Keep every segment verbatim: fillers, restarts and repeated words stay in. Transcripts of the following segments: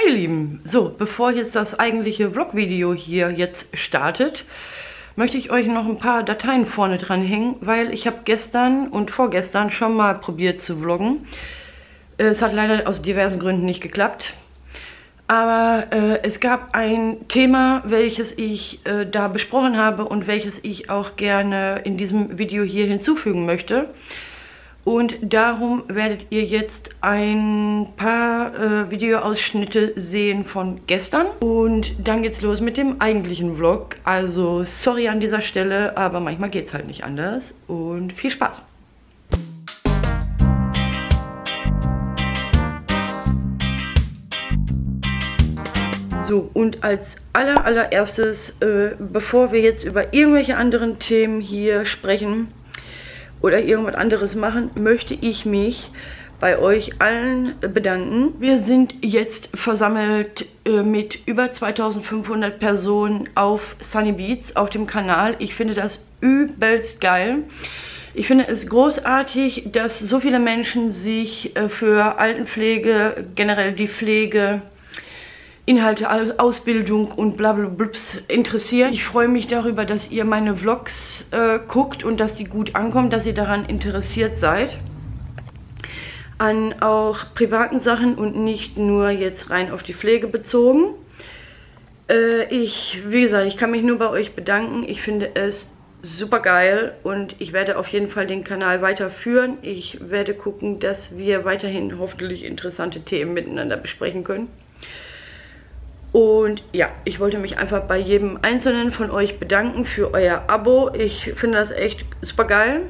ihr Lieben, so, bevor jetzt das eigentliche Vlog-Video hier jetzt startet, möchte ich euch noch ein paar Dateien vorne dran hängen, weil ich habe gestern und vorgestern schon mal probiert zu vloggen. Es hat leider aus diversen Gründen nicht geklappt. Aber äh, es gab ein Thema, welches ich äh, da besprochen habe und welches ich auch gerne in diesem Video hier hinzufügen möchte. Und darum werdet ihr jetzt ein paar äh, Videoausschnitte sehen von gestern. Und dann geht's los mit dem eigentlichen Vlog. Also sorry an dieser Stelle, aber manchmal geht's halt nicht anders. Und viel Spaß! So, und als aller, allererstes, äh, bevor wir jetzt über irgendwelche anderen Themen hier sprechen oder irgendwas anderes machen, möchte ich mich bei euch allen bedanken. Wir sind jetzt versammelt äh, mit über zweitausendfünfhundert Personen auf Sunny Beats auf dem Kanal. Ich finde das übelst geil. Ich finde es großartig, dass so viele Menschen sich äh, für Altenpflege, generell die Pflege, Inhalte, Ausbildung und blablablups interessieren. Ich freue mich darüber, dass ihr meine Vlogs äh, guckt und dass die gut ankommen, dass ihr daran interessiert seid. An auch privaten Sachen und nicht nur jetzt rein auf die Pflege bezogen. Äh, ich, wie gesagt, ich kann mich nur bei euch bedanken. Ich finde es super geil und ich werde auf jeden Fall den Kanal weiterführen. Ich werde gucken, dass wir weiterhin hoffentlich interessante Themen miteinander besprechen können. Und ja, ich wollte mich einfach bei jedem einzelnen von euch bedanken für euer Abo. Ich finde das echt super geil.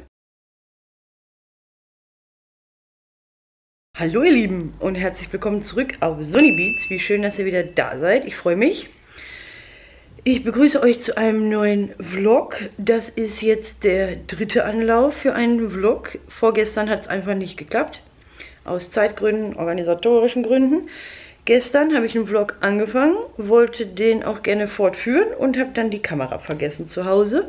Hallo ihr Lieben und herzlich willkommen zurück auf Sunny Beats. Wie schön, dass ihr wieder da seid. Ich freue mich. Ich begrüße euch zu einem neuen Vlog. Das ist jetzt der dritte Anlauf für einen Vlog. Vorgestern hat es einfach nicht geklappt. Aus Zeitgründen, organisatorischen Gründen. Gestern habe ich einen Vlog angefangen, wollte den auch gerne fortführen und habe dann die Kamera vergessen zu Hause.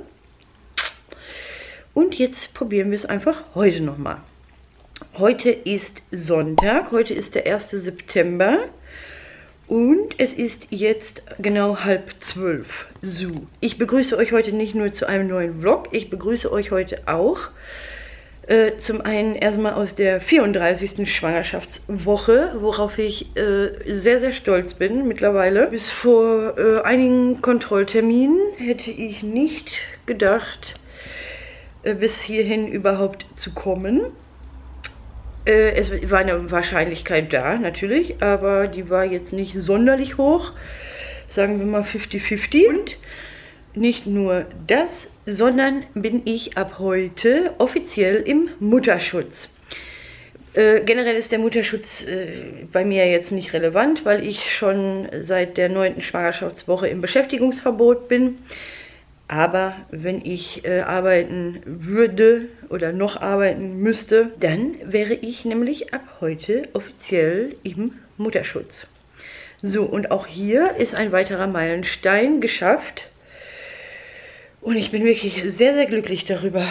Und jetzt probieren wir es einfach heute nochmal. Heute ist Sonntag, heute ist der erste September und es ist jetzt genau halb zwölf. So, ich begrüße euch heute nicht nur zu einem neuen Vlog, ich begrüße euch heute auch Äh, zum einen erstmal aus der vierunddreißigsten Schwangerschaftswoche, worauf ich äh, sehr, sehr stolz bin mittlerweile. Bis vor äh, einigen Kontrollterminen hätte ich nicht gedacht, äh, bis hierhin überhaupt zu kommen. Äh, es war eine Wahrscheinlichkeit da, natürlich, aber die war jetzt nicht sonderlich hoch. Sagen wir mal fünfzig fünfzig. Und nicht nur das, sondern bin ich ab heute offiziell im Mutterschutz. Äh, generell ist der Mutterschutz äh, bei mir jetzt nicht relevant, weil ich schon seit der neunten Schwangerschaftswoche im Beschäftigungsverbot bin. Aber wenn ich äh, arbeiten würde oder noch arbeiten müsste, dann wäre ich nämlich ab heute offiziell im Mutterschutz. So, und auch hier ist ein weiterer Meilenstein geschafft. Und ich bin wirklich sehr, sehr glücklich darüber,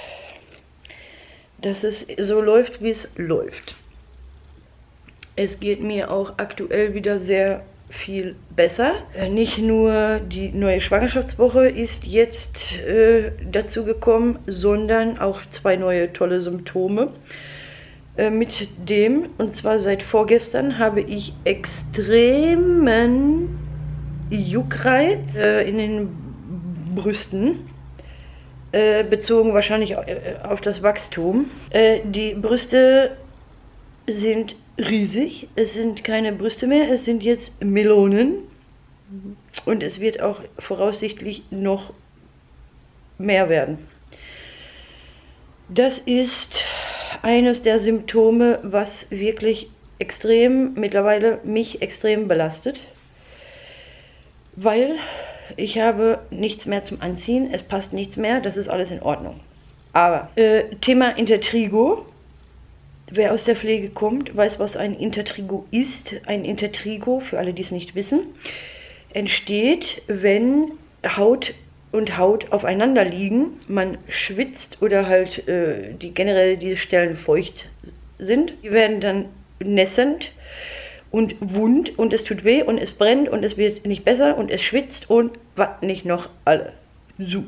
dass es so läuft, wie es läuft. Es geht mir auch aktuell wieder sehr viel besser. Nicht nur die neue Schwangerschaftswoche ist jetzt äh, dazu gekommen, sondern auch zwei neue tolle Symptome. Äh, mit dem, und zwar seit vorgestern, habe ich extremen Juckreiz äh, in den Brüsten, äh, bezogen wahrscheinlich auf das Wachstum. Äh, die Brüste sind riesig, es sind keine Brüste mehr, es sind jetzt Melonen und es wird auch voraussichtlich noch mehr werden. Das ist eines der Symptome, was wirklich extrem, mittlerweile mich extrem belastet, weil ich habe nichts mehr zum Anziehen, es passt nichts mehr, das ist alles in Ordnung. Aber äh, Thema Intertrigo, wer aus der Pflege kommt, weiß, was ein Intertrigo ist. Ein Intertrigo, für alle, die es nicht wissen, entsteht, wenn Haut und Haut aufeinander liegen, man schwitzt oder halt äh, die generell die Stellen feucht sind. Die werden dann nässend und wund und es tut weh und es brennt und es wird nicht besser und es schwitzt und was nicht noch alle. So.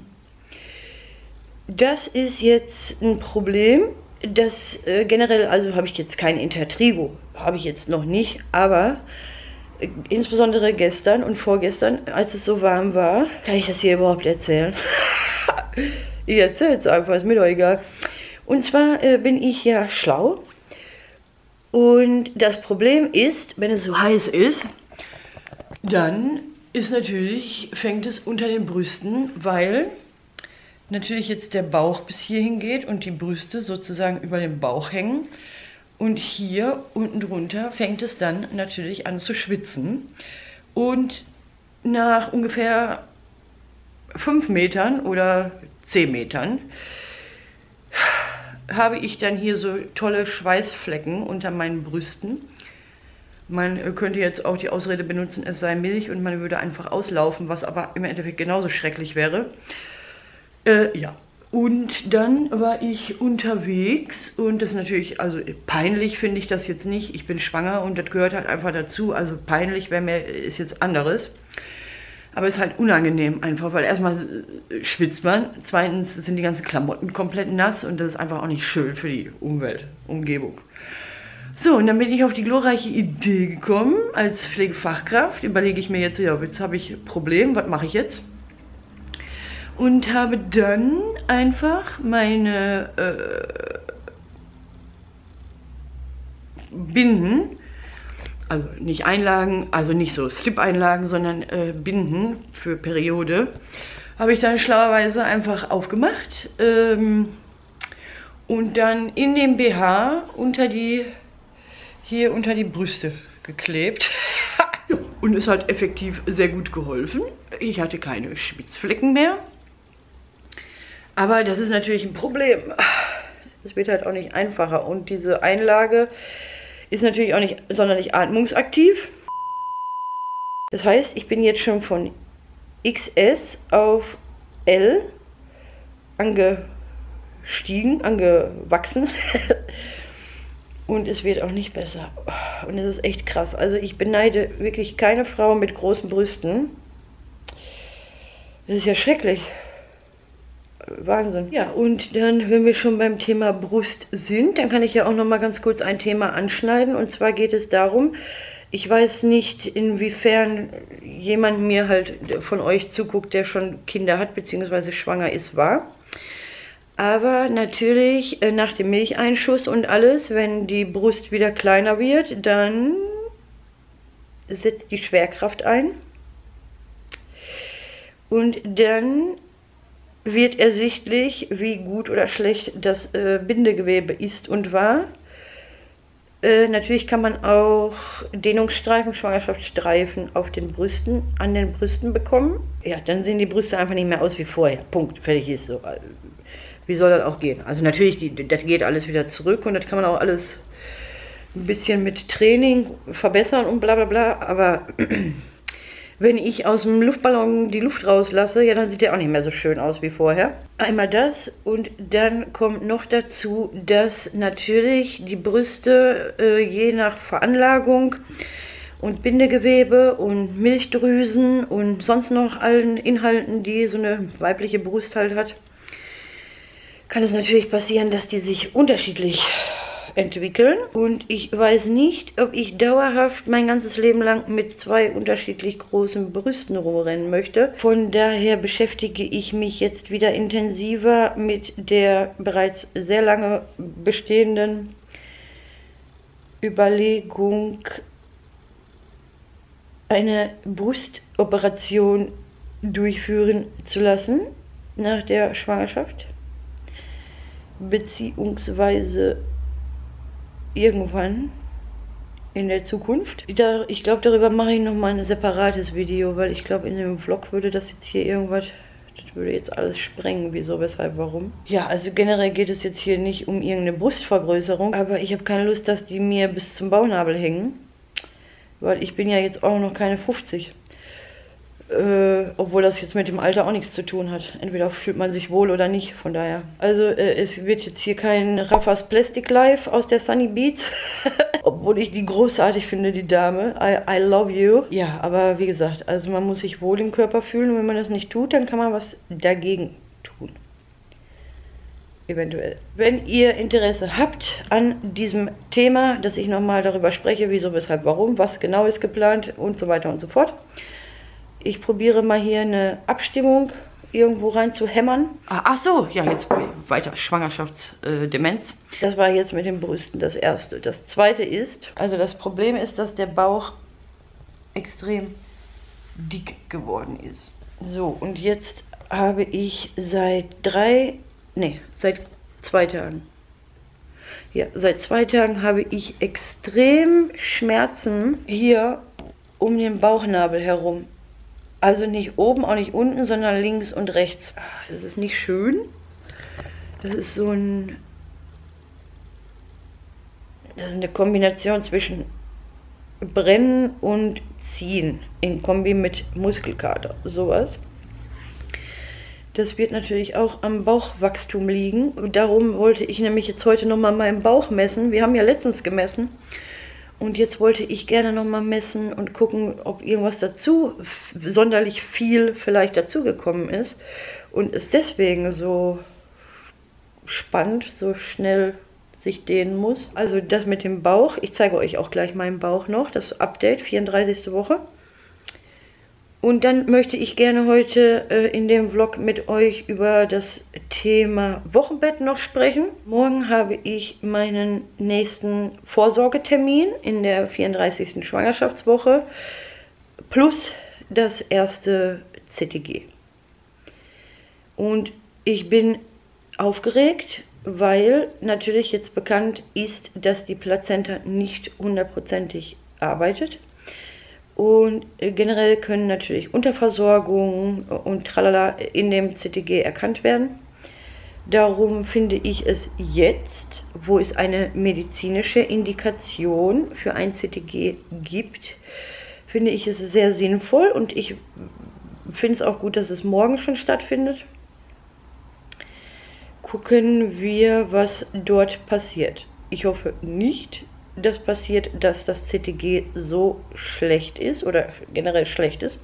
Das ist jetzt ein Problem, das äh, generell, also habe ich jetzt kein Intertrigo, habe ich jetzt noch nicht, aber äh, insbesondere gestern und vorgestern, als es so warm war, kann ich das hier überhaupt erzählen? Ich erzähle es einfach, ist mir doch egal. Und zwar äh, bin ich ja schlau und das Problem ist, wenn es so heiß ist, dann ist natürlich, fängt es unter den Brüsten, weil natürlich jetzt der Bauch bis hierhin geht und die Brüste sozusagen über dem Bauch hängen. Und hier unten drunter fängt es dann natürlich an zu schwitzen. Und nach ungefähr fünf Metern oder zehn Metern habe ich dann hier so tolle Schweißflecken unter meinen Brüsten. Man könnte jetzt auch die Ausrede benutzen, es sei Milch und man würde einfach auslaufen, was aber im Endeffekt genauso schrecklich wäre. Äh, ja, und dann war ich unterwegs und das ist natürlich, also peinlich finde ich das jetzt nicht. Ich bin schwanger und das gehört halt einfach dazu. Also peinlich wäre mir, ist jetzt anderes. Aber es ist halt unangenehm einfach, weil erstmal schwitzt man, zweitens sind die ganzen Klamotten komplett nass und das ist einfach auch nicht schön für die Umwelt, Umgebung. So, und dann bin ich auf die glorreiche Idee gekommen, als Pflegefachkraft überlege ich mir jetzt, ja, jetzt habe ich ein Problem, was mache ich jetzt? Und habe dann einfach meine äh, Binden, also nicht Einlagen, also nicht so Slip-Einlagen, sondern äh, Binden für Periode, habe ich dann schlauerweise einfach aufgemacht ähm, und dann in dem B H unter die, hier unter die Brüste geklebt. Und es hat effektiv sehr gut geholfen. Ich hatte keine Schwitzflecken mehr. Aber das ist natürlich ein Problem. Das wird halt auch nicht einfacher. Und diese Einlage ist natürlich auch nicht sonderlich atmungsaktiv. Das heißt, ich bin jetzt schon von X S auf L angestiegen, angewachsen. Und es wird auch nicht besser. Und es ist echt krass. Also ich beneide wirklich keine Frau mit großen Brüsten. Das ist ja schrecklich. Wahnsinn. Ja, und dann, wenn wir schon beim Thema Brust sind, dann kann ich ja auch noch mal ganz kurz ein Thema anschneiden. Und zwar geht es darum, ich weiß nicht, inwiefern jemand mir halt von euch zuguckt, der schon Kinder hat, beziehungsweise schwanger ist, war. Aber natürlich äh, nach dem Milcheinschuss und alles, wenn die Brust wieder kleiner wird, dann setzt die Schwerkraft ein. Und dann wird ersichtlich, wie gut oder schlecht das äh, Bindegewebe ist und war. Äh, natürlich kann man auch Dehnungsstreifen, Schwangerschaftsstreifen auf den Brüsten, an den Brüsten bekommen. Ja, dann sehen die Brüste einfach nicht mehr aus wie vorher. Punkt, fertig ist so. Wie soll das auch gehen? Also natürlich, die, das geht alles wieder zurück und das kann man auch alles ein bisschen mit Training verbessern und bla bla bla, aber wenn ich aus dem Luftballon die Luft rauslasse, ja, dann sieht der auch nicht mehr so schön aus wie vorher. Einmal das und dann kommt noch dazu, dass natürlich die Brüste äh, je nach Veranlagung und Bindegewebe und Milchdrüsen und sonst noch allen Inhalten, die so eine weibliche Brust halt hat, kann es natürlich passieren, dass die sich unterschiedlich entwickeln. Und ich weiß nicht, ob ich dauerhaft mein ganzes Leben lang mit zwei unterschiedlich großen Brüsten rumrennen möchte. Von daher beschäftige ich mich jetzt wieder intensiver mit der bereits sehr lange bestehenden Überlegung, eine Brustoperation durchführen zu lassen nach der Schwangerschaft. Beziehungsweise irgendwann in der Zukunft. Da, ich glaube, darüber mache ich nochmal ein separates Video, weil ich glaube, in dem Vlog würde das jetzt hier irgendwas, das würde jetzt alles sprengen, wieso, weshalb, warum. Ja, also generell geht es jetzt hier nicht um irgendeine Brustvergrößerung, aber ich habe keine Lust, dass die mir bis zum Bauchnabel hängen, weil ich bin ja jetzt auch noch keine fünfzig. Äh, obwohl das jetzt mit dem Alter auch nichts zu tun hat. Entweder fühlt man sich wohl oder nicht, von daher. Also äh, es wird jetzt hier kein Raffas Plastic Life aus der Sunny Beats. Obwohl ich die großartig finde, die Dame. I, I love you. Ja, aber wie gesagt, also man muss sich wohl im Körper fühlen. Und wenn man das nicht tut, dann kann man was dagegen tun. Eventuell. Wenn ihr Interesse habt an diesem Thema, dass ich nochmal darüber spreche, wieso, weshalb, warum, was genau ist geplant und so weiter und so fort. Ich probiere mal hier eine Abstimmung irgendwo rein zu hämmern. Ah, ach so, ja, jetzt weiter. Schwangerschaftsdemenz. Das war jetzt mit den Brüsten das erste. Das zweite ist, also das Problem ist, dass der Bauch extrem dick geworden ist. So, und jetzt habe ich seit drei, nee, seit zwei Tagen. Ja, seit zwei Tagen habe ich extrem Schmerzen hier um den Bauchnabel herum. Also nicht oben, auch nicht unten, sondern links und rechts. Das ist nicht schön. Das ist so ein... Das ist eine Kombination zwischen Brennen und Ziehen. In Kombi mit Muskelkater. Sowas. Das wird natürlich auch am Bauchwachstum liegen. Und darum wollte ich nämlich jetzt heute nochmal meinen Bauch messen. Wir haben ja letztens gemessen. Und jetzt wollte ich gerne nochmal messen und gucken, ob irgendwas dazu, sonderlich viel vielleicht dazugekommen ist. Und es deswegen so spannend, so schnell sich dehnen muss. Also das mit dem Bauch, ich zeige euch auch gleich meinen Bauch noch, das Update, vierunddreißigste Woche. Und dann möchte ich gerne heute äh, in dem Vlog mit euch über das Thema Wochenbett noch sprechen. Morgen habe ich meinen nächsten Vorsorgetermin in der vierunddreißigsten Schwangerschaftswoche plus das erste Z T G. Und ich bin aufgeregt, weil natürlich jetzt bekannt ist, dass die Plazenta nicht hundertprozentig arbeitet. Und generell können natürlich Unterversorgung und tralala in dem Z T G erkannt werden. Darum finde ich es jetzt, wo es eine medizinische Indikation für ein Z T G gibt, finde ich es sehr sinnvoll und ich finde es auch gut, dass es morgen schon stattfindet. Gucken wir, was dort passiert. Ich hoffe nicht, dass passiert, dass das Z T G so schlecht ist oder generell schlecht ist,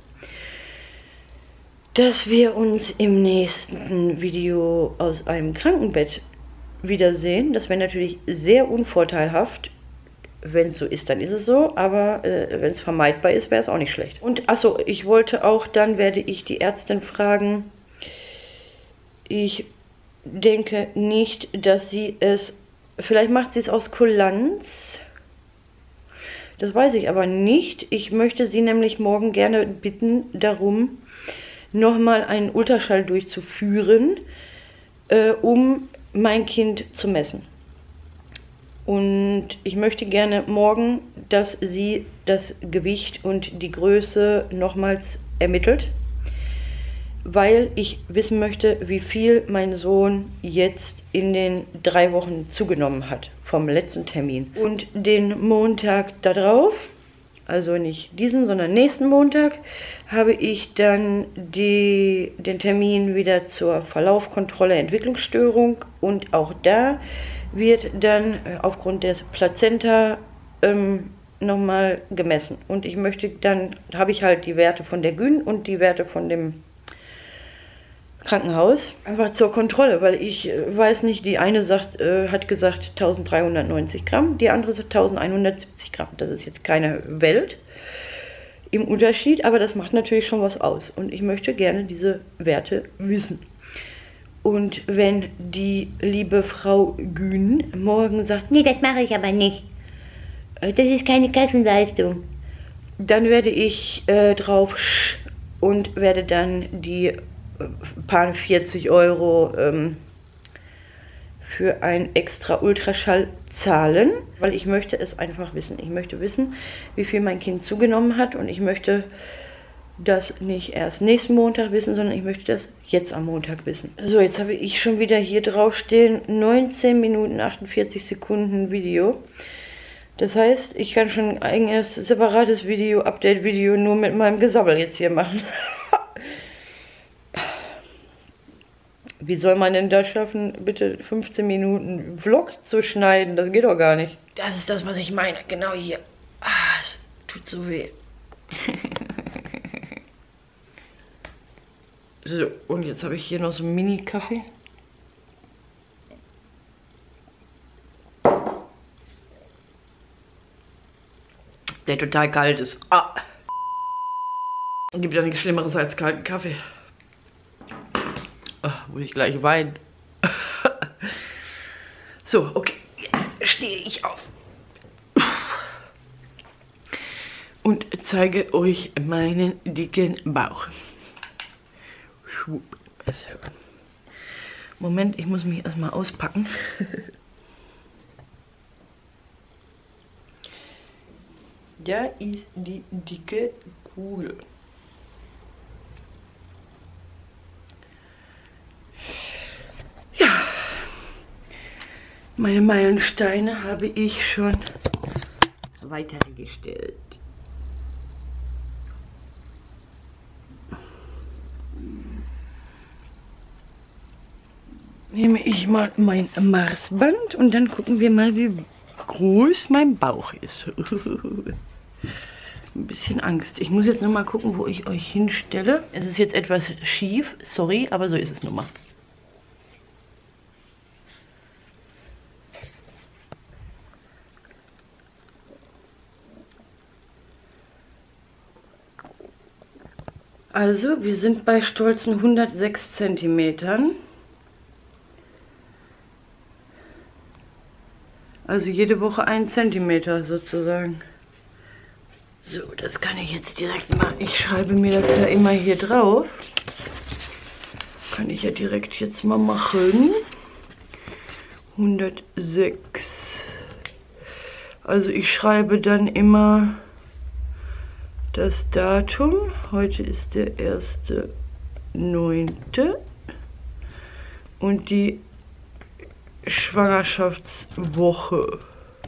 dass wir uns im nächsten Video aus einem Krankenbett wiedersehen. Das wäre natürlich sehr unvorteilhaft. Wenn es so ist, dann ist es so, aber äh, wenn es vermeidbar ist, wäre es auch nicht schlecht. Und achso, ich wollte auch, dann werde ich die Ärztin fragen. Ich denke nicht, dass sie es, vielleicht macht sie es aus Kulanz. Das weiß ich aber nicht. Ich möchte sie nämlich morgen gerne bitten darum, nochmal einen Ultraschall durchzuführen, äh, um mein Kind zu messen. Und ich möchte gerne morgen, dass sie das Gewicht und die Größe nochmals ermittelt, weil ich wissen möchte, wie viel mein Sohn jetzt in den drei Wochen zugenommen hat vom letzten Termin. Und den Montag darauf, also nicht diesen, sondern nächsten Montag, habe ich dann die, den Termin wieder zur Verlaufkontrolle Entwicklungsstörung und auch da wird dann aufgrund des Plazenta ähm, nochmal gemessen. Und ich möchte dann, habe ich halt die Werte von der Gyn und die Werte von dem Krankenhaus, einfach zur Kontrolle, weil ich äh, weiß nicht, die eine sagt, äh, hat gesagt dreizehnhundertneunzig Gramm, die andere sagt elfhundertsiebzig Gramm. Das ist jetzt keine Welt im Unterschied, aber das macht natürlich schon was aus. Und ich möchte gerne diese Werte wissen. Und wenn die liebe Frau Gyn morgen sagt, nee, das mache ich aber nicht, äh, das ist keine Kassenleistung, dann werde ich äh, drauf und werde dann die paar vierzig Euro ähm, für ein extra Ultraschall zahlen, weil ich möchte es einfach wissen. Ich möchte wissen, wie viel mein Kind zugenommen hat und ich möchte das nicht erst nächsten Montag wissen, sondern ich möchte das jetzt am Montag wissen. So, jetzt habe ich schon wieder hier drauf stehen, neunzehn Minuten achtundvierzig Sekunden Video. Das heißt, ich kann schon ein eigenes separates Video, Update-Video nur mit meinem Gesabbel jetzt hier machen. Wie soll man denn da schaffen, bitte fünfzehn Minuten Vlog zu schneiden? Das geht doch gar nicht. Das ist das, was ich meine. Genau hier. Ah, es tut so weh. So, und jetzt habe ich hier noch so einen Mini-Kaffee. Der total kalt ist. Ah. Gibt ja nichts Schlimmeres als kalten Kaffee. Ach, muss ich gleich weinen. So, okay. Jetzt stehe ich auf. Und zeige euch meinen dicken Bauch. Moment, ich muss mich erstmal auspacken. Da ist die dicke Kugel. Ja, meine Meilensteine habe ich schon weitergestellt. Nehme ich mal mein Maßband und dann gucken wir mal, wie groß mein Bauch ist. Ein bisschen Angst. Ich muss jetzt noch mal gucken, wo ich euch hinstelle. Es ist jetzt etwas schief, sorry, aber so ist es nun mal. Also, wir sind bei stolzen hundertsechs Zentimetern. Also jede Woche ein Zentimeter sozusagen. So, das kann ich jetzt direkt mal. Ich schreibe mir das ja immer hier drauf. Kann ich ja direkt jetzt mal machen. hundertsechs. Also ich schreibe dann immer das Datum. Heute ist der erste neunte und die Schwangerschaftswoche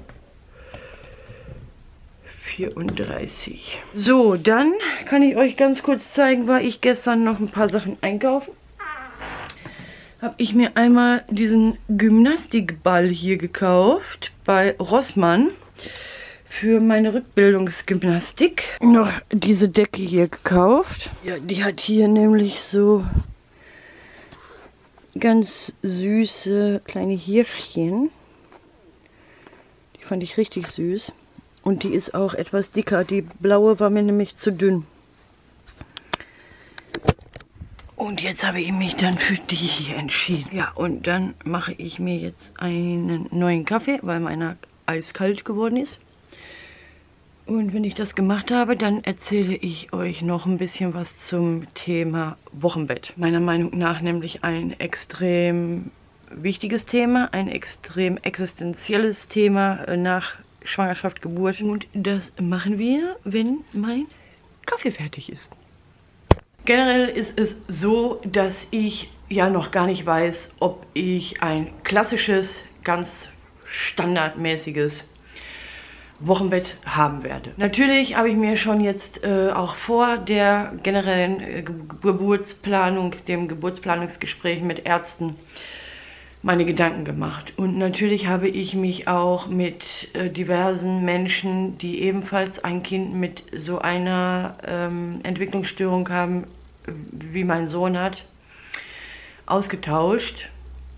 vierunddreißig. So, dann kann ich euch ganz kurz zeigen, war ich gestern noch ein paar Sachen einkaufen. Habe ich mir einmal diesen Gymnastikball hier gekauft bei Rossmann für meine Rückbildungsgymnastik. Noch diese Decke hier gekauft. Ja, die hat hier nämlich so ganz süße kleine Hirschchen. Die fand ich richtig süß. Und die ist auch etwas dicker. Die blaue war mir nämlich zu dünn. Und jetzt habe ich mich dann für die hier entschieden. Ja, und dann mache ich mir jetzt einen neuen Kaffee, weil meiner eiskalt geworden ist. Und wenn ich das gemacht habe, dann erzähle ich euch noch ein bisschen was zum Thema Wochenbett. Meiner Meinung nach nämlich ein extrem wichtiges Thema, ein extrem existenzielles Thema nach Schwangerschaft, Geburt. Und das machen wir, wenn mein Kaffee fertig ist. Generell ist es so, dass ich ja noch gar nicht weiß, ob ich ein klassisches, ganz standardmäßiges Wochenbett haben werde. Natürlich habe ich mir schon jetzt äh, auch vor der generellen äh, Geburtsplanung, dem Geburtsplanungsgespräch mit Ärzten meine Gedanken gemacht. Und natürlich habe ich mich auch mit äh, diversen Menschen, die ebenfalls ein Kind mit so einer ähm, Entwicklungsstörung haben, wie mein Sohn hat, ausgetauscht.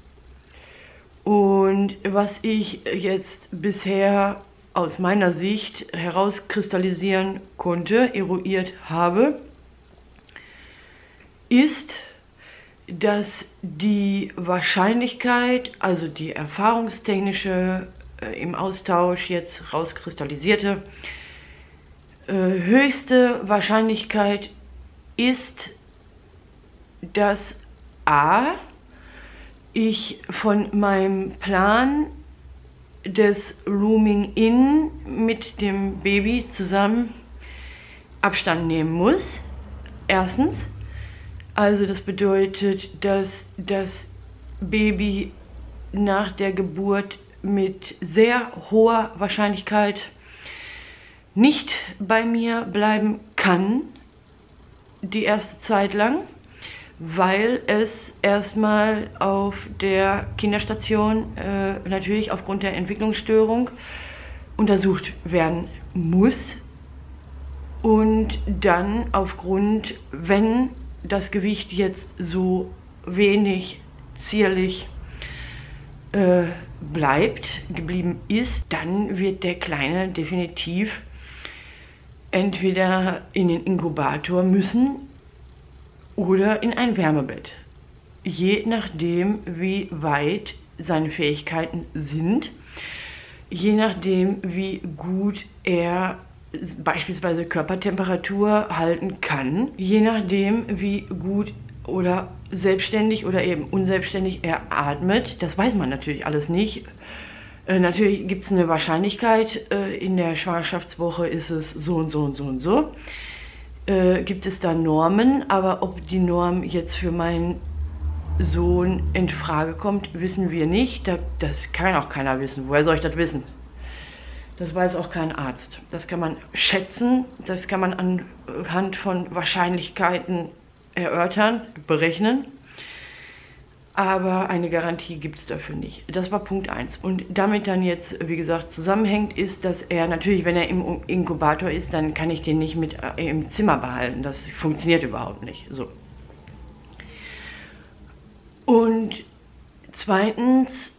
Und was ich jetzt bisher aus meiner Sicht herauskristallisieren konnte, eruiert habe, ist, dass die Wahrscheinlichkeit, also die erfahrungstechnische, äh, im Austausch jetzt rauskristallisierte, äh, höchste Wahrscheinlichkeit ist, dass a. ich von meinem Plan des Rooming-In mit dem Baby zusammen Abstand nehmen muss. Erstens. Also das bedeutet, dass das Baby nach der Geburt mit sehr hoher Wahrscheinlichkeit nicht bei mir bleiben kann, die erste Zeit lang, weil es erstmal auf der Kinderstation äh, natürlich aufgrund der Entwicklungsstörung untersucht werden muss und dann aufgrund, wenn das Gewicht jetzt so wenig zierlich äh, bleibt, geblieben ist, dann wird der Kleine definitiv entweder in den Inkubator müssen oder in ein Wärmebett. Je nachdem, wie weit seine Fähigkeiten sind, je nachdem, wie gut er beispielsweise Körpertemperatur halten kann, je nachdem, wie gut oder selbstständig oder eben unselbstständig er atmet. Das weiß man natürlich alles nicht. Äh, natürlich gibt es eine Wahrscheinlichkeit, äh, in der Schwangerschaftswoche ist es so und so und so und so. Äh, gibt es da Normen, aber ob die Norm jetzt für meinen Sohn in Frage kommt, wissen wir nicht. Das, das kann auch keiner wissen. Woher soll ich das wissen? Das weiß auch kein Arzt. Das kann man schätzen, das kann man anhand von Wahrscheinlichkeiten erörtern, berechnen. Aber eine Garantie gibt es dafür nicht. Das war Punkt eins. Und damit dann jetzt, wie gesagt, zusammenhängt, ist, dass er natürlich, wenn er im Inkubator ist, dann kann ich den nicht mit äh, im Zimmer behalten. Das funktioniert überhaupt nicht. So. Und zweitens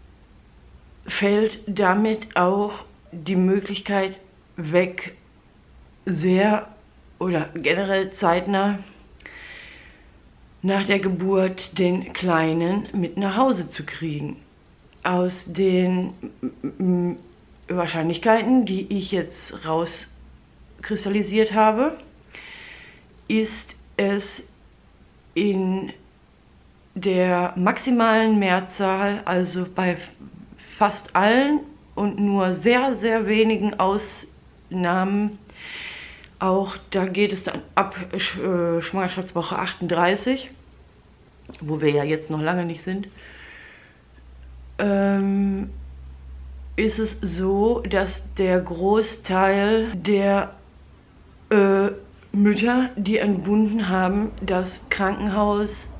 fällt damit auch die Möglichkeit weg, sehr oder generell zeitnah nach der Geburt den Kleinen mit nach Hause zu kriegen. Aus den Wahrscheinlichkeiten, die ich jetzt rauskristallisiert habe, ist es in der maximalen Mehrzahl, also bei fast allen und nur sehr, sehr wenigen Ausnahmen, auch da geht es dann ab äh, Schwangerschaftswoche achtunddreißig, wo wir ja jetzt noch lange nicht sind, ähm, ist es so, dass der Großteil der äh, Mütter, die entbunden haben, das Krankenhaus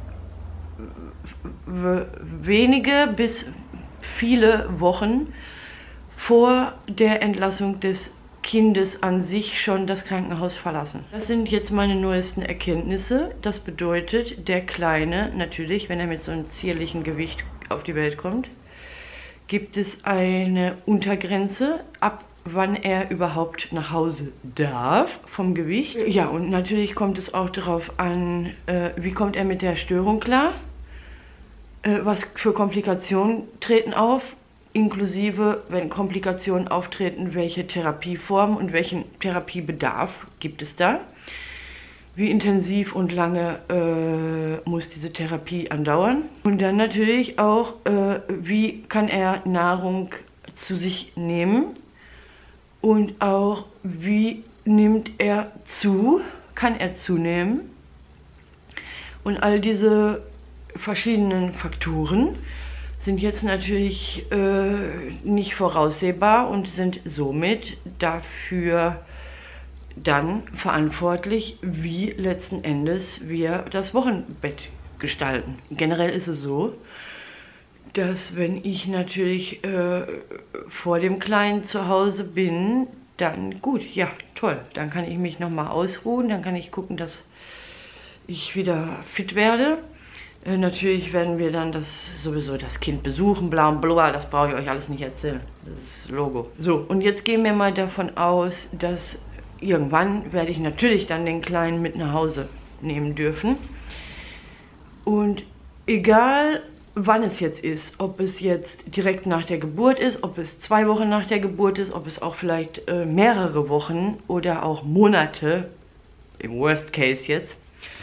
wenige bis viele Wochen vor der Entlassung des Kindes an sich schon das Krankenhaus verlassen. Das sind jetzt meine neuesten Erkenntnisse. Das bedeutet, der Kleine, natürlich, wenn er mit so einem zierlichen Gewicht auf die Welt kommt, gibt es eine Untergrenze, ab wann er überhaupt nach Hause darf vom Gewicht. Ja, und natürlich kommt es auch darauf an, äh, wie kommt er mit der Störung klar, äh, was für Komplikationen treten auf, inklusive, wenn Komplikationen auftreten, welche Therapieform und welchen Therapiebedarf gibt es da. Wie intensiv und lange äh, muss diese Therapie andauern. Und dann natürlich auch, äh, wie kann er Nahrung zu sich nehmen und auch, wie nimmt er zu, kann er zunehmen. Und all diese verschiedenen Faktoren sind jetzt natürlich äh, nicht voraussehbar und sind somit dafür dann verantwortlich, wie letzten Endes wir das Wochenbett gestalten. Generell ist es so, dass wenn ich natürlich äh, vor dem Kleinen zu Hause bin, dann gut, ja, toll, dann kann ich mich nochmal ausruhen, dann kann ich gucken, dass ich wieder fit werde. Äh, natürlich werden wir dann das sowieso das Kind besuchen, bla und bla, das brauche ich euch alles nicht erzählen. Das ist Logo. So, und jetzt gehen wir mal davon aus, dass irgendwann werde ich natürlich dann den Kleinen mit nach Hause nehmen dürfen. Und egal wann es jetzt ist, ob es jetzt direkt nach der Geburt ist, ob es zwei Wochen nach der Geburt ist, ob es auch vielleicht äh, mehrere Wochen oder auch Monate, im Worst Case jetzt,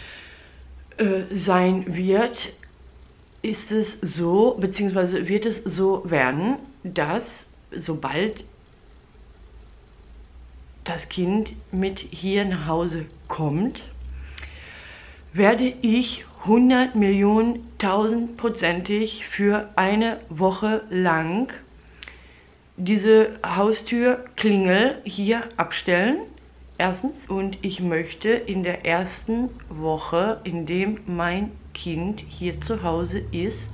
sein wird, ist es so, beziehungsweise wird es so werden, dass sobald das Kind mit hier nach Hause kommt, werde ich hundert Millionen tausendprozentig für eine Woche lang diese Haustürklingel hier abstellen, Erstens. Und ich möchte in der ersten Woche, in dem mein Kind hier zu Hause ist,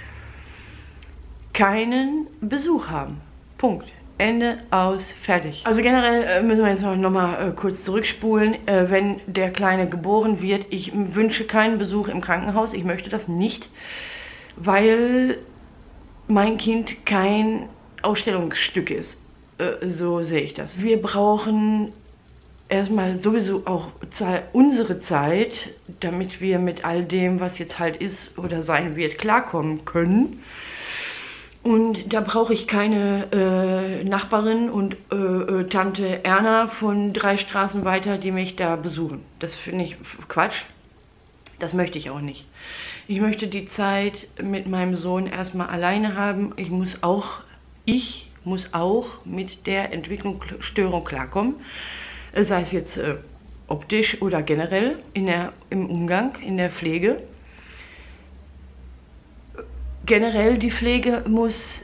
keinen Besuch haben. Punkt. Ende, aus, fertig. Also generell äh, müssen wir jetzt noch, noch mal äh, kurz zurückspulen. Äh, wenn der Kleine geboren wird, ich wünsche keinen Besuch im Krankenhaus. Ich möchte das nicht, weil mein Kind kein Ausstellungsstück ist. Äh, so sehe ich das. Wir brauchen erstmal sowieso auch Zeit, unsere Zeit, damit wir mit all dem, was jetzt halt ist oder sein wird, klarkommen können. Und da brauche ich keine äh, Nachbarin und äh, äh, Tante Erna von drei Straßen weiter, die mich da besuchen. Das finde ich Quatsch. Das möchte ich auch nicht. Ich möchte die Zeit mit meinem Sohn erstmal alleine haben. Ich muss auch, ich muss auch mit der Entwicklungsstörung klarkommen. Sei es jetzt äh, optisch oder generell in der, im Umgang, in der Pflege. Generell die Pflege muss,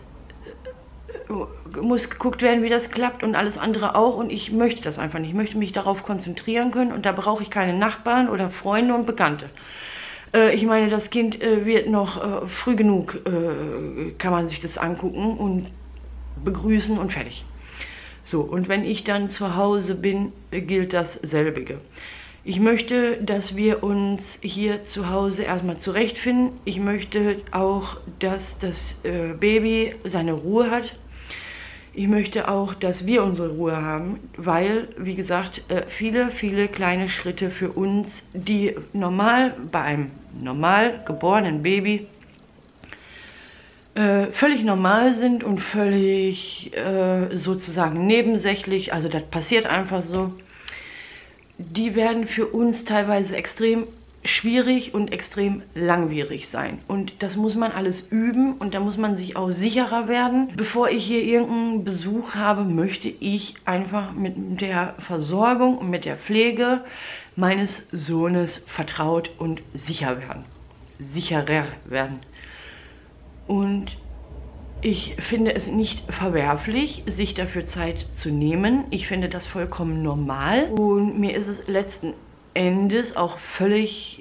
muss geguckt werden, wie das klappt und alles andere auch. Und ich möchte das einfach nicht. Ich möchte mich darauf konzentrieren können und da brauche ich keine Nachbarn oder Freunde und Bekannte. Äh, ich meine, das Kind äh, wird noch äh, früh genug, äh, kann man sich das angucken und begrüßen und fertig. So, und wenn ich dann zu Hause bin, gilt dasselbige. Ich möchte, dass wir uns hier zu Hause erstmal zurechtfinden. Ich möchte auch, dass das äh, Baby seine Ruhe hat. Ich möchte auch, dass wir unsere Ruhe haben, weil, wie gesagt, äh, viele, viele kleine Schritte für uns, die normal bei einem normal geborenen Baby äh, völlig normal sind und völlig äh, sozusagen nebensächlich, also das passiert einfach so, die werden für uns teilweise extrem schwierig und extrem langwierig sein. Und das muss man alles üben und da muss man sich auch sicherer werden. Bevor ich hier irgendeinen Besuch habe, möchte ich einfach mit der Versorgung und mit der Pflege meines Sohnes vertraut und sicher werden. Sicherer werden. Und ich finde es nicht verwerflich, sich dafür Zeit zu nehmen. Ich finde das vollkommen normal. Und mir ist es letzten Endes auch völlig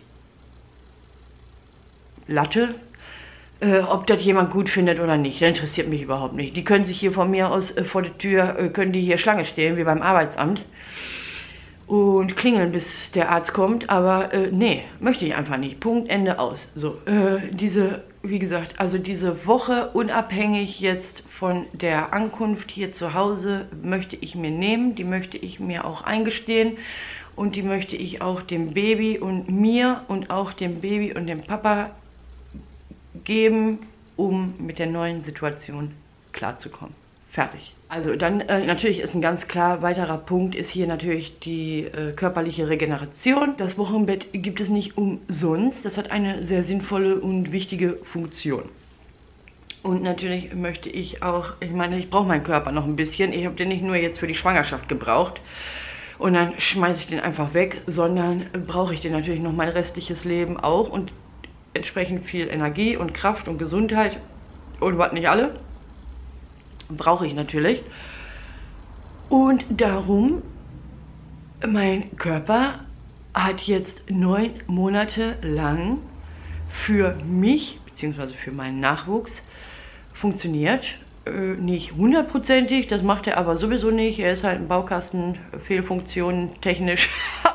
Latte, äh, ob das jemand gut findet oder nicht. Das interessiert mich überhaupt nicht. Die können sich hier von mir aus äh, vor der Tür, äh, können die hier Schlange stehen, wie beim Arbeitsamt. Und klingeln, bis der Arzt kommt. Aber äh, nee, möchte ich einfach nicht. Punkt, Ende, aus. So, äh, diese... Wie gesagt, also diese Woche, unabhängig jetzt von der Ankunft hier zu Hause, möchte ich mir nehmen, die möchte ich mir auch eingestehen und die möchte ich auch dem Baby und mir und auch dem Baby und dem Papa geben, um mit der neuen Situation klarzukommen. Fertig. Also dann äh, natürlich ist ein ganz klar weiterer Punkt ist hier natürlich die äh, körperliche Regeneration. Das Wochenbett gibt es nicht umsonst. Das hat eine sehr sinnvolle und wichtige Funktion. Und natürlich möchte ich auch, ich meine, ich brauche meinen Körper noch ein bisschen. Ich habe den nicht nur jetzt für die Schwangerschaft gebraucht und dann schmeiße ich den einfach weg, sondern brauche ich den natürlich noch mein restliches Leben auch und entsprechend viel Energie und Kraft und Gesundheit und was nicht alle. Brauche ich natürlich. Und darum, mein Körper hat jetzt neun Monate lang für mich, beziehungsweise für meinen Nachwuchs, funktioniert. Äh, nicht hundertprozentig, das macht er aber sowieso nicht. Er ist halt ein Baukasten, Fehlfunktionen technisch.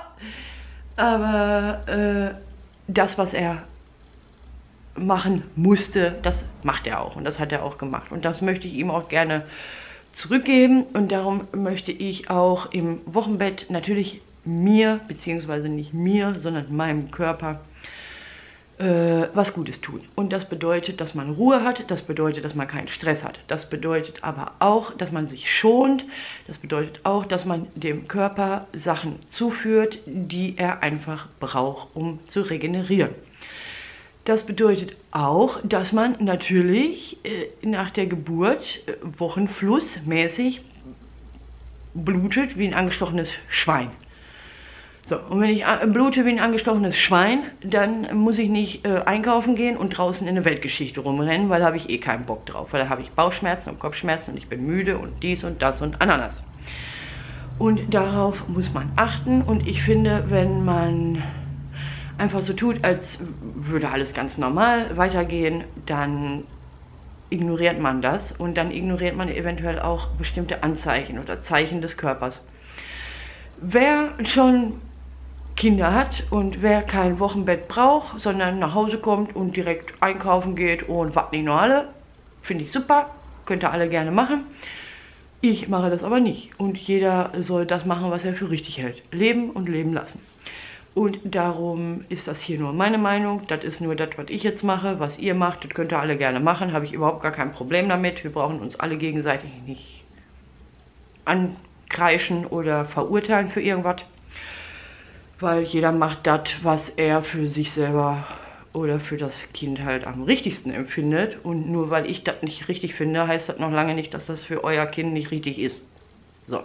Aber äh, das, was er machen musste, das macht er auch und das hat er auch gemacht und das möchte ich ihm auch gerne zurückgeben und darum möchte ich auch im Wochenbett natürlich mir, beziehungsweise nicht mir, sondern meinem Körper äh, was Gutes tun. Und das bedeutet, dass man Ruhe hat, das bedeutet, dass man keinen Stress hat, das bedeutet aber auch, dass man sich schont, das bedeutet auch, dass man dem Körper Sachen zuführt, die er einfach braucht, um zu regenerieren. Das bedeutet auch, dass man natürlich äh, nach der Geburt äh, wochenflussmäßig blutet wie ein angestochenes Schwein. So, und wenn ich äh, blute wie ein angestochenes Schwein, dann muss ich nicht äh, einkaufen gehen und draußen in eine Weltgeschichte rumrennen, weil da habe ich eh keinen Bock drauf. Weil da habe ich Bauchschmerzen und Kopfschmerzen und ich bin müde und dies und das und Ananas. Und darauf muss man achten. Und ich finde, wenn man einfach so tut, als würde alles ganz normal weitergehen, dann ignoriert man das. Und dann ignoriert man eventuell auch bestimmte Anzeichen oder Zeichen des Körpers. Wer schon Kinder hat und wer kein Wochenbett braucht, sondern nach Hause kommt und direkt einkaufen geht und was nicht nur alle, finde ich super, könnt ihr alle gerne machen. Ich mache das aber nicht und jeder soll das machen, was er für richtig hält. Leben und leben lassen. Und darum ist das hier nur meine Meinung, das ist nur das, was ich jetzt mache, was ihr macht, das könnt ihr alle gerne machen, habe ich überhaupt gar kein Problem damit. Wir brauchen uns alle gegenseitig nicht ankreischen oder verurteilen für irgendwas. Weil jeder macht das, was er für sich selber oder für das Kind halt am richtigsten empfindet. Und nur weil ich das nicht richtig finde, heißt das noch lange nicht, dass das für euer Kind nicht richtig ist. So.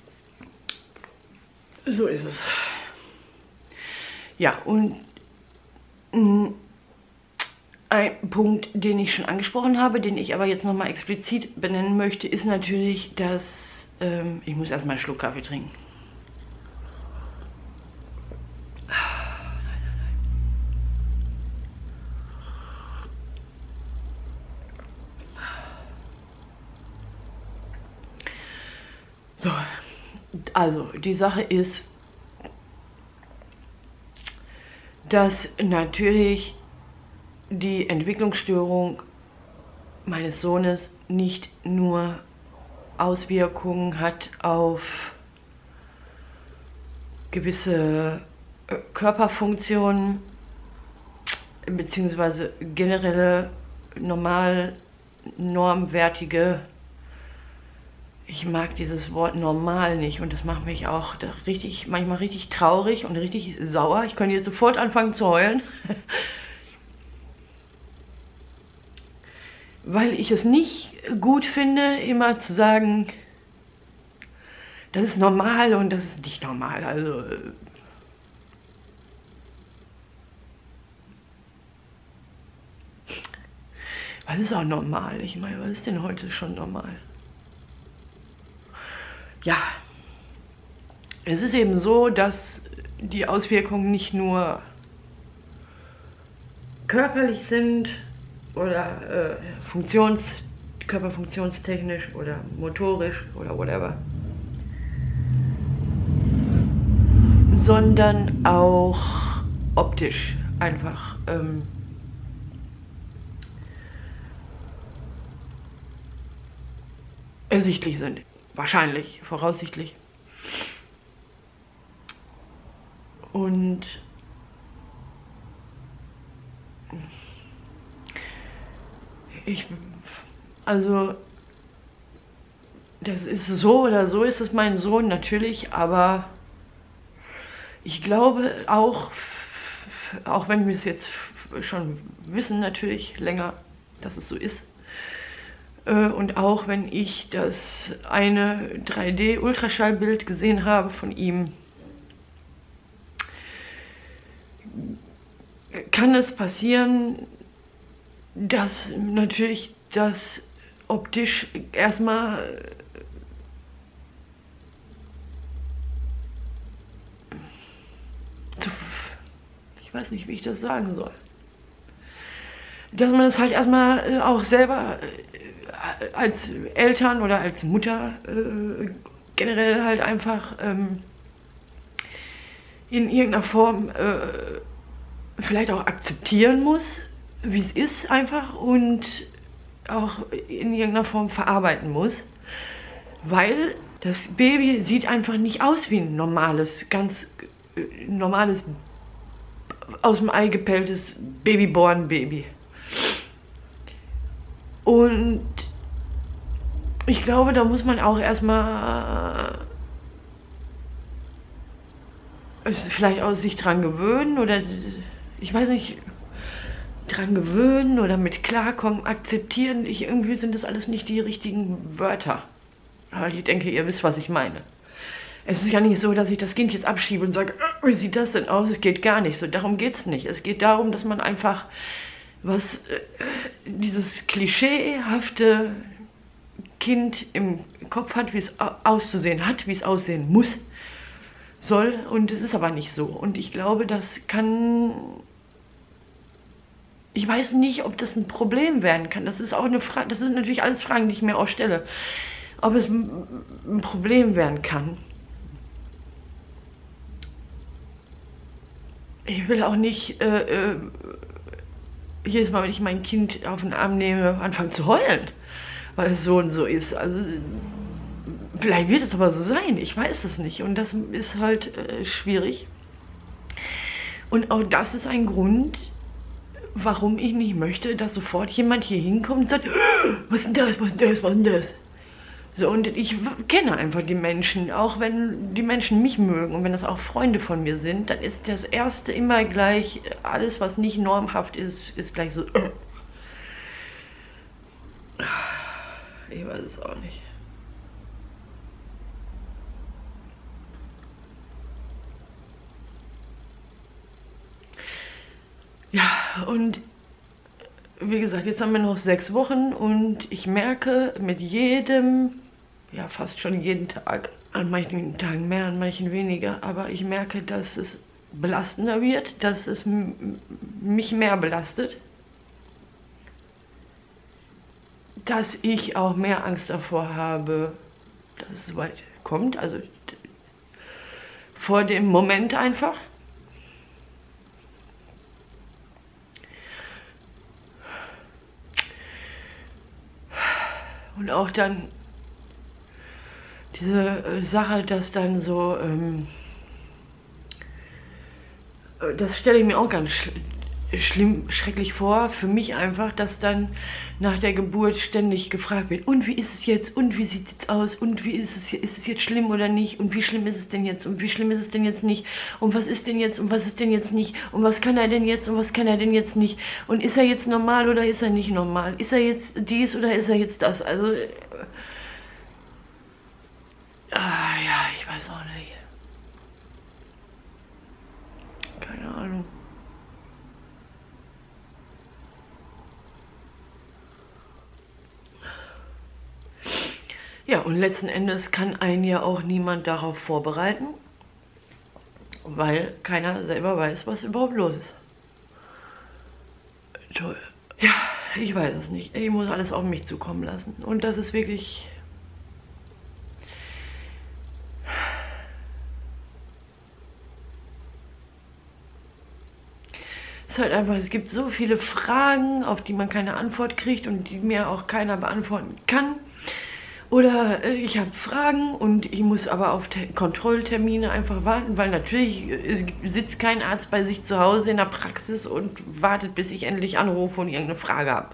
So ist es. Ja, und ein Punkt, den ich schon angesprochen habe, den ich aber jetzt nochmal explizit benennen möchte, ist natürlich, dass... Ähm, ich muss erstmal einen Schluck Kaffee trinken. So, also die Sache ist, dass natürlich die Entwicklungsstörung meines Sohnes nicht nur Auswirkungen hat auf gewisse Körperfunktionen beziehungsweise generelle normal normwertige. Ich mag dieses Wort normal nicht und das macht mich auch richtig, manchmal richtig traurig und richtig sauer. Ich könnte jetzt sofort anfangen zu heulen. Weil ich es nicht gut finde, immer zu sagen, das ist normal und das ist nicht normal. Also was ist auch normal? Ich meine, was ist denn heute schon normal? Ja, es ist eben so, dass die Auswirkungen nicht nur körperlich sind oder äh, funktions, körperfunktionstechnisch oder motorisch oder whatever, sondern auch optisch einfach ähm, ersichtlich sind. Wahrscheinlich, voraussichtlich. Und ich, also, das ist so oder so ist es mein Sohn natürlich, aber ich glaube auch, auch wenn wir es jetzt schon wissen natürlich länger, dass es so ist, und auch wenn ich das eine drei D Ultraschallbild gesehen habe von ihm, kann es passieren, dass natürlich das optisch erstmal zu, ich weiß nicht, wie ich das sagen soll, dass man es halt erstmal auch selber als Eltern oder als Mutter äh, generell halt einfach ähm, in irgendeiner Form äh, vielleicht auch akzeptieren muss, wie es ist einfach und auch in irgendeiner Form verarbeiten muss, weil das Baby sieht einfach nicht aus wie ein normales, ganz äh, normales, aus dem Ei gepelltes Babyborn-Baby. Und ich glaube, da muss man auch erstmal äh, vielleicht auch sich dran gewöhnen oder ich weiß nicht, dran gewöhnen oder mit klarkommen, akzeptieren. Ich, irgendwie sind das alles nicht die richtigen Wörter. Aber ich denke, ihr wisst, was ich meine. Es ist ja nicht so, dass ich das Kind jetzt abschiebe und sage, oh, wie sieht das denn aus? Es geht gar nicht. So, darum geht es nicht. Es geht darum, dass man einfach was, äh, dieses klischeehafte Kind im Kopf hat, wie es auszusehen hat, wie es aussehen muss, soll. Und es ist aber nicht so. Und ich glaube, das kann... Ich weiß nicht, ob das ein Problem werden kann. Das ist auch eine Frage, das sind natürlich alles Fragen, die ich mir auch stelle. Ob es ein Problem werden kann. Ich will auch nicht äh, äh, jedes Mal, wenn ich mein Kind auf den Arm nehme, anfangen zu heulen, weil es so und so ist. Also vielleicht wird es aber so sein, ich weiß es nicht. Und das ist halt äh, schwierig. Und auch das ist ein Grund, warum ich nicht möchte, dass sofort jemand hier hinkommt und sagt, was ist denn das, was ist denn das, was ist denn das? So, und ich kenne einfach die Menschen, auch wenn die Menschen mich mögen und wenn das auch Freunde von mir sind, dann ist das Erste immer gleich, alles was nicht normhaft ist, ist gleich so. Ich weiß es auch nicht. Ja, und wie gesagt, jetzt haben wir noch sechs Wochen und ich merke mit jedem, ja fast schon jeden Tag, an manchen Tagen mehr, an manchen weniger, aber ich merke, dass es belastender wird, dass es mich mehr belastet, dass ich auch mehr Angst davor habe, dass es so weit kommt, also vor dem Moment einfach. Und auch dann diese äh, Sache, dass dann so, ähm, das stelle ich mir auch ganz sch schlimm, schrecklich vor, für mich einfach, dass dann nach der Geburt ständig gefragt wird, und wie ist es jetzt, und wie sieht es jetzt aus, und wie ist es, ist es jetzt schlimm oder nicht, und wie schlimm ist es denn jetzt, und wie schlimm ist es denn jetzt nicht, und was ist denn jetzt, und was ist denn jetzt nicht, und was kann er denn jetzt, und was kann er denn jetzt nicht, und ist er jetzt normal oder ist er nicht normal, ist er jetzt dies oder ist er jetzt das, also, äh, ah, ja, ich weiß auch nicht, keine Ahnung. Ja, und letzten Endes kann einen ja auch niemand darauf vorbereiten, weil keiner selber weiß, was überhaupt los ist. Toll. Ja, ich weiß es nicht. Ich muss alles auf mich zukommen lassen. Und das ist wirklich... Es ist halt einfach, es gibt so viele Fragen, auf die man keine Antwort kriegt und die mir auch keiner beantworten kann. Oder äh, ich habe Fragen und ich muss aber auf Te- Kontrolltermine einfach warten, weil natürlich äh, sitzt kein Arzt bei sich zu Hause in der Praxis und wartet, bis ich endlich anrufe und irgendeine Frage habe.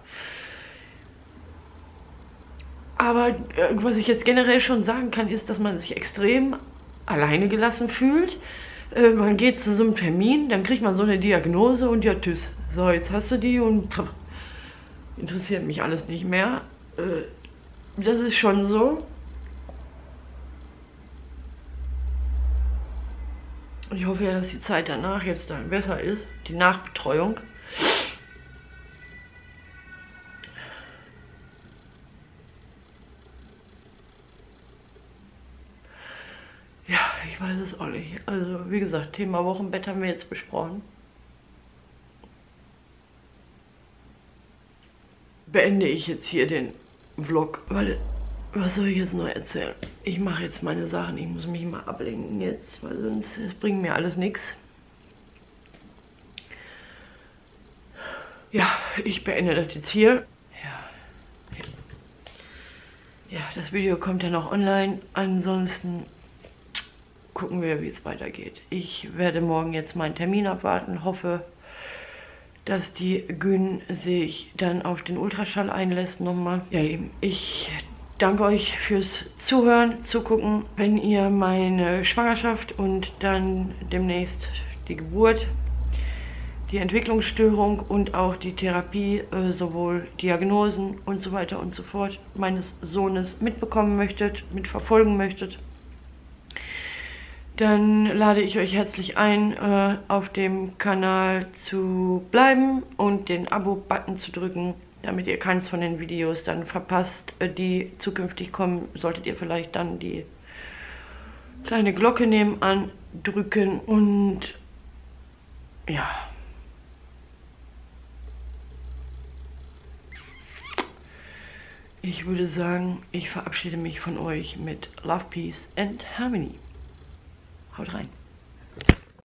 Aber äh, was ich jetzt generell schon sagen kann, ist, dass man sich extrem alleine gelassen fühlt. Äh, man geht zu so einem Termin, dann kriegt man so eine Diagnose und ja, tschüss. So, jetzt hast du die und pff, interessiert mich alles nicht mehr. Äh, Das ist schon so. Ich hoffe ja, dass die Zeit danach jetzt dann besser ist. Die Nachbetreuung. Ja, ich weiß es auch nicht. Also, wie gesagt, Thema Wochenbett haben wir jetzt besprochen. Beende ich jetzt hier den Vlog, weil, was soll ich jetzt noch erzählen? Ich mache jetzt meine Sachen, ich muss mich mal ablenken jetzt, weil sonst es bringt mir alles nichts. Ja, ich beende das jetzt hier. Ja. Ja, das Video kommt ja noch online, ansonsten gucken wir, wie es weitergeht. Ich werde morgen jetzt meinen Termin abwarten, hoffe, dass die Gyn sich dann auf den Ultraschall einlässt nochmal. Ja, eben, ich danke euch fürs Zuhören, Zugucken. Wenn ihr meine Schwangerschaft und dann demnächst die Geburt, die Entwicklungsstörung und auch die Therapie, äh, sowohl Diagnosen und so weiter und so fort, meines Sohnes mitbekommen möchtet, mitverfolgen möchtet, dann lade ich euch herzlich ein, äh, auf dem Kanal zu bleiben und den Abo-Button zu drücken, damit ihr keins von den Videos dann verpasst, die zukünftig kommen, solltet ihr vielleicht dann die kleine Glocke nebenan drücken und ja. Ich würde sagen, ich verabschiede mich von euch mit Love, Peace and Harmony. Haut rein.